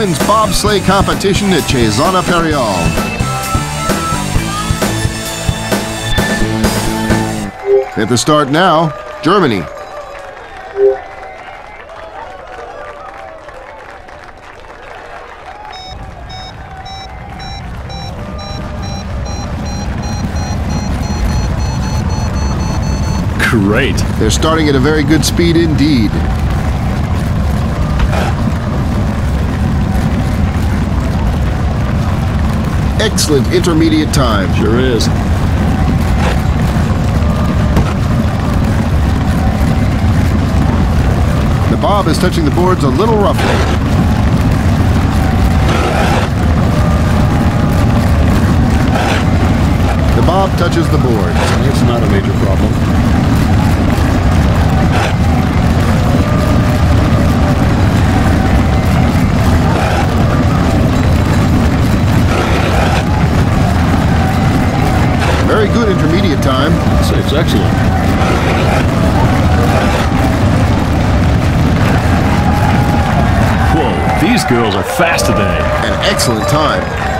women's bobsleigh competition at Cesana Periol. At the start now, Germany. Great. They're starting at a very good speed indeed. Excellent intermediate time. Sure is. The bob is touching the boards a little roughly. The bob touches the boards. It's not a major problem. Very good intermediate time. It's excellent. Whoa, these girls are fast today. An excellent time.